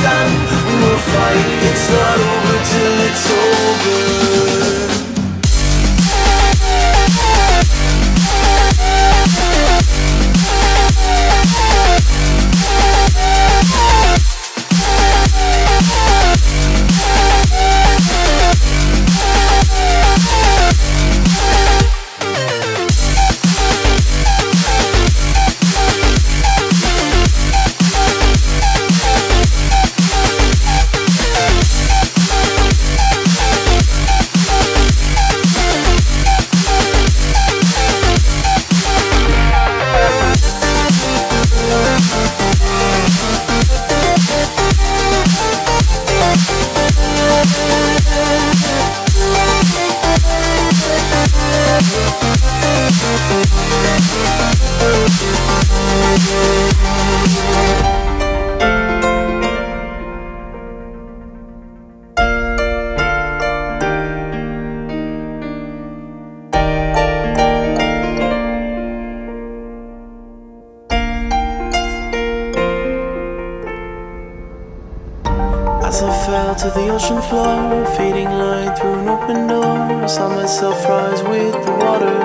stand, we will fight. It's not over till it's over. As I fell to the ocean floor, fading light through an open door, I saw myself rise with the water.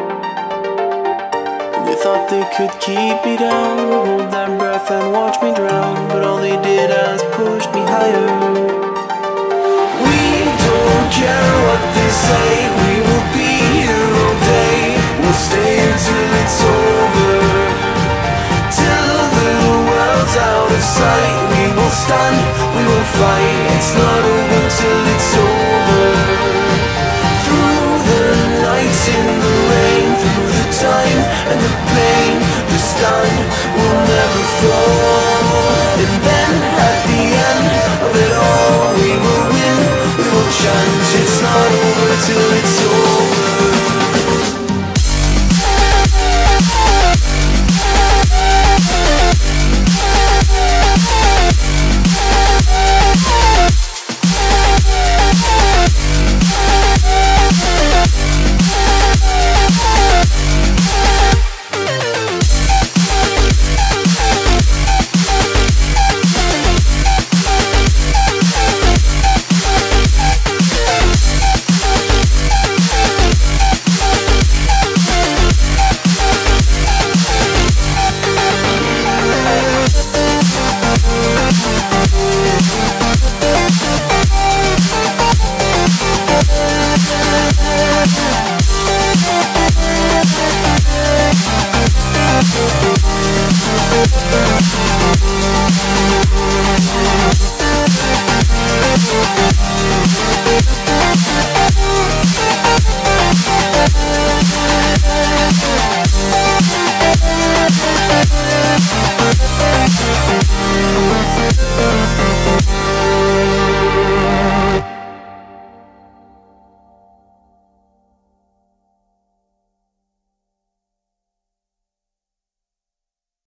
They thought they could keep me down, hold their breath and watch me drown, but all they did was push me higher. We don't care what they say, we will be here all day. We'll stay until it's over, till the world's out of sight. We will stand, we will fight. It's not over till it's over. Through the nights in the rain, through the time and the pain, the stand will never fall. And then at the end of it all, we will win, we will chant. It's not over till it's over.